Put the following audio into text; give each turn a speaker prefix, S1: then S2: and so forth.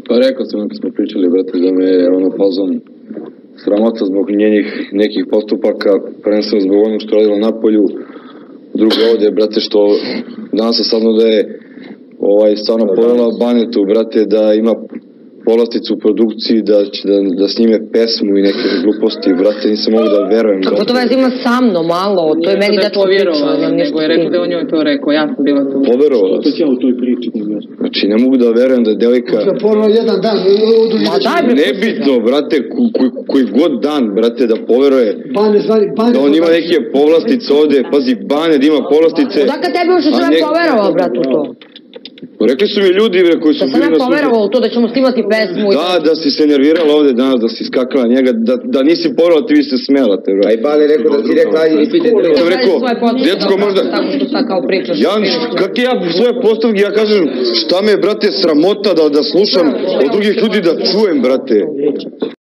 S1: Pa rekao sam kad smo pričali, brate, da me je ono fazom sramota zbog njenih nekih postupaka, prvenstveno zbog onog što radila napolju, drugo ovdje, brate, što danas sam saznao da je stvarno povela Banetu, brate, da ima povlasticu u produkciji, da snime pesmu i neke gluposti, brate, nisam mogu da verujem.
S2: Kako to već ima sa mnom, malo, to je meni dečko pričao.
S3: Nego je rekao da je on njoj to rekao, ja sam bila tu.
S1: Poverovala sam. Znači, ne mogu da verujem da je devojka...
S4: jedan dan.
S1: Nebitno, brate, koji god dan, brate, da poveruje da on ima neke povlastice ovde, pazi, Bane da ima povlastice...
S2: Odakle tebi još sam ja poverovao, bratu, to?
S1: Rekli su mi ljudi koji su bili na suđenju.
S2: Da sam ja poverovao to da ćemo snimati pesmu.
S1: Da si se nervirala ovde danas, da si skakala njega, da nisi poverovala, ti bi se smela te, brate.
S5: A i Bane rekao da si rekla, ajde, ispite drugo.
S1: Ja sam rekao, dečko možda... Kak je ja svoje postavke, ja kažem, šta me, brate, sramota da slušam od drugih ljudi da čujem, brate.